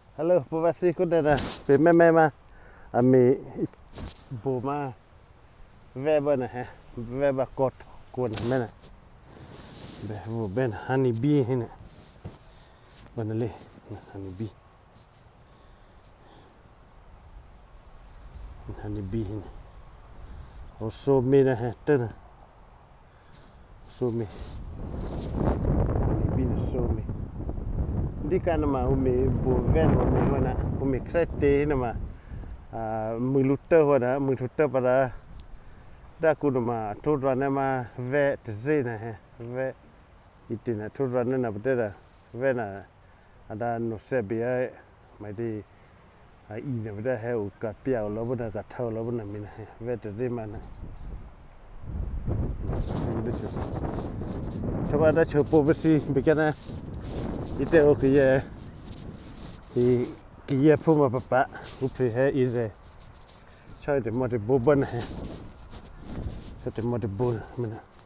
Halo, provasi ko dah pe mema ami boma veba na he veba kot ko na mena be wo ben honey bee hina bana le honey bee hina o so me na he tana so me honey bee na so me di kana ma umi bo ven umi wana umi krete na ma muluta wana muluta pada da kuno ma todra na ma ve tzina he ve itina todra na btera ve na ada no sebia mai di I na bda he u ka pia lo bda ka thau lo bna min he ve tzima na Coba ada coba besi bikin itu oke kia pun apa pak upi he ide cai de mode boban he cai de mode bol mana